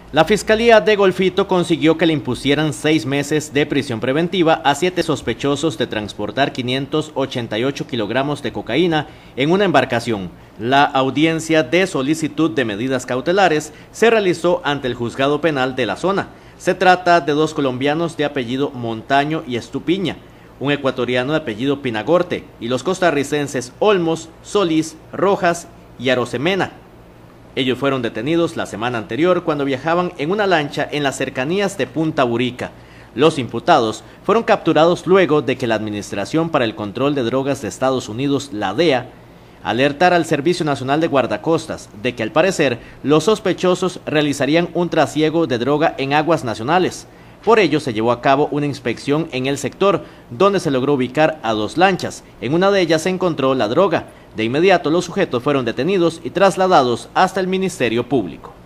La Fiscalía de Golfito consiguió que le impusieran 6 meses de prisión preventiva a 7 sospechosos de transportar 588 kilogramos de cocaína en una embarcación. La audiencia de solicitud de medidas cautelares se realizó ante el juzgado penal de la zona. Se trata de 2 colombianos de apellido Montaño y Estupiña, un ecuatoriano de apellido Pinagorte y los costarricenses Olmos, Solís, Rojas y Arosemena. Ellos fueron detenidos la semana anterior cuando viajaban en una lancha en las cercanías de Punta Burica. Los imputados fueron capturados luego de que la Administración para el Control de Drogas de Estados Unidos, la DEA, alertara al Servicio Nacional de Guardacostas de que al parecer los sospechosos realizarían un trasiego de droga en aguas nacionales. Por ello se llevó a cabo una inspección en el sector, donde se logró ubicar a 2 lanchas. En una de ellas se encontró la droga. De inmediato los sujetos fueron detenidos y trasladados hasta el Ministerio Público.